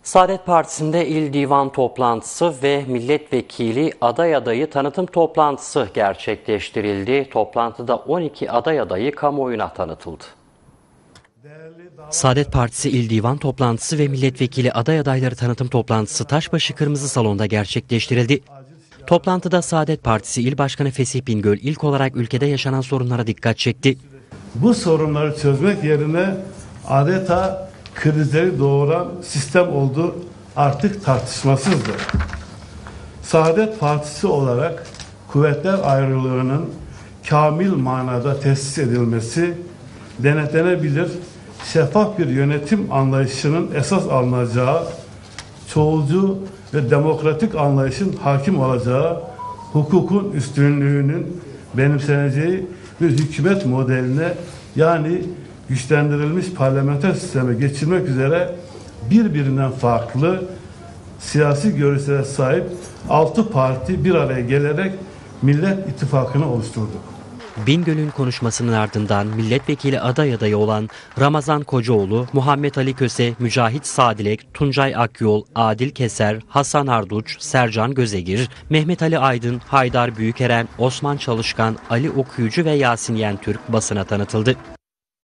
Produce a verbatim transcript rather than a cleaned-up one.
Saadet Partisi'nde il divan toplantısı ve milletvekili aday adayı tanıtım toplantısı gerçekleştirildi. Toplantıda on iki aday adayı kamuoyuna tanıtıldı. Saadet Partisi il divan toplantısı ve milletvekili aday adayları tanıtım toplantısı Taşbaşı Kırmızı Salon'da gerçekleştirildi. Toplantıda Saadet Partisi İl Başkanı Fesih Bingöl ilk olarak ülkede yaşanan sorunlara dikkat çekti. Bu sorunları çözmek yerine adeta krizleri doğuran sistem olduğu artık tartışmasızdır. Saadet Partisi olarak kuvvetler ayrılığının kamil manada tesis edilmesi, denetlenebilir, şeffaf bir yönetim anlayışının esas alınacağı, çoğulcu ve demokratik anlayışın hakim olacağı, hukukun üstünlüğünün benimseneceği bir hükümet modeline, yani güçlendirilmiş parlamenter sisteme geçirmek üzere birbirinden farklı siyasi görüşlere sahip altı parti bir araya gelerek Millet İttifakı'nı oluşturdu. Bingöl'ün konuşmasının ardından milletvekili aday adayı olan Ramazan Kocaoğlu, Muhammed Ali Köse, Mücahit Sadilek, Tuncay Akyol, Adil Keser, Hasan Arduç, Sercan Gözegir, Mehmet Ali Aydın, Haydar Büyükeren, Osman Çalışkan, Ali Okuyucu ve Yasin Yentürk basına tanıtıldı.